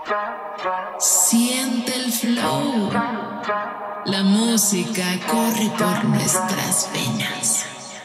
Siente el flow. La música corre por nuestras venas.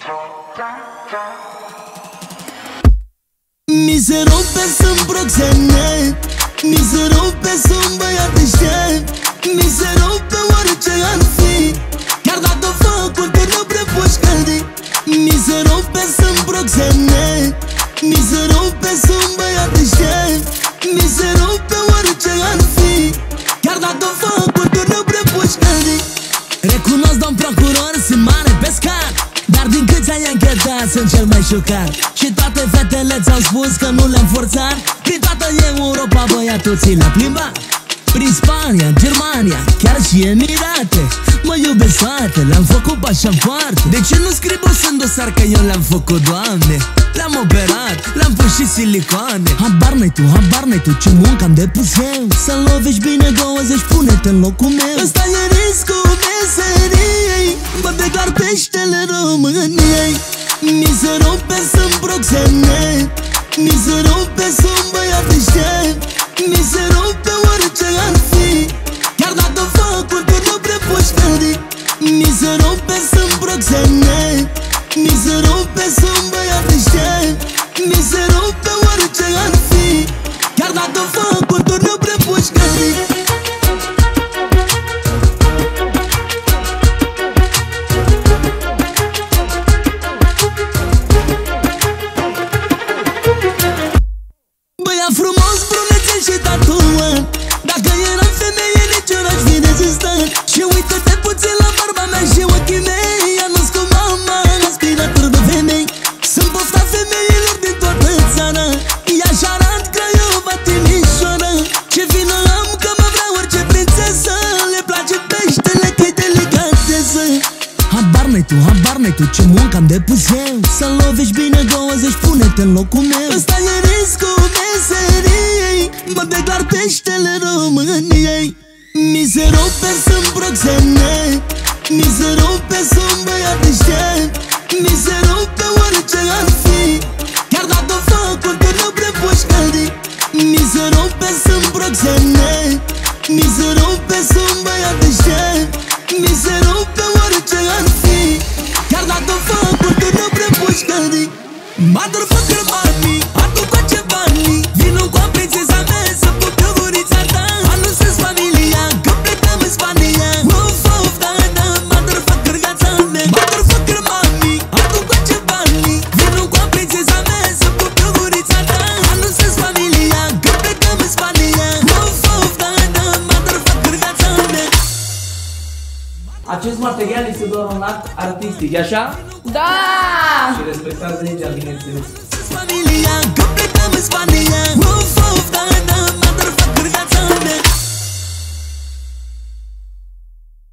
Mi se rupe, sunt proxenet. Mi se rupe, sunt băiat deștept. Mi se rupe orice ar fi, chiar dacă focul te nu prea poți căldi. Mi se rupe, sunt proxenet. Mi se rupe, sunt băiat deștept. Mi se rupe orice ar fi, chiar dacă focul te nu prea poți căldi. Recunosc, domn procuror, sunt mare pescar, dar din câți ani anchetat sunt cel mai șocat. Și toate fetele ți-au spus că nu le-am forțat. Prin toată Europa băiatul ți l-a plimbat. Prin Spania, Germania, chiar și Emirate. Mă iubesc toate, le-am făcut pașaport. De ce nu scriu în dosar că eu le-am făcut, Doamne? Le-am operat, le-am pus și silicoane. Habar n-ai tu ce muncă am depus eu. Să-mi lovești bine 20, pune-te în locul meu. Ăsta e riscul meseriei, mă declar peștele României. Mi se rupe, sunt proxenet. Mi se rupe, sunt băiat deștept. Mi se rupe orice ar fi, chiar dacă focul te nu prea poți căldi. Mi se rupe, sunt proxenet. Mi se rupe, sunt băiat deștept. Mi se rupe orice ar fi, chiar dacă focul te nu prea poți căldi. Băiat frumos, brunețe și tatuat, dacă eram femeie nici eu n-aș fi rezistat. Și uită-te puțin la barba mea și ochii mei. A născut mama aspirator de femei. Sunt pofta femeilor din toată țara. Ea și arată Craiova, Timișoara. Ce vină am că mă vrea orice prințesă. Le place peștele că-i delicatesă. Habar n-ai tu ce muncă am depus eu. Să-mi lovești bine 20, pune-te în locul meu. Ăsta e riscul meseriei, mă declar peștele României. Mi se rupe, sunt proxenet. Mi se rupe, sunt băiat deștept. Mi se rupe orice ar fi, chiar dacă focul te nu prea poți căldi. Mi se rupe, sunt proxenet. Mi se rupe, sunt băiat deștept. Mi se rupe orice ar fi, chiar dacă focul te nu prea poți căldi. Motherfucker bani, adu cu ce bani. Vino cu prințesa mea să pup eu gurița ta. Anunț-ți familia că plecăm în Spania. Uf, uf, da, da, motherfucker gata mea. Motherfucker mami, adu cu ce bani. Vino cu prințesa mea să pup eu gurița ta. Anunț-ți familia că plecăm în Spania. Uf, uf, da, da, motherfucker gata mea. Acest material este doar un act artistic, e așa? Da! Și respectați legea, bineînțeles.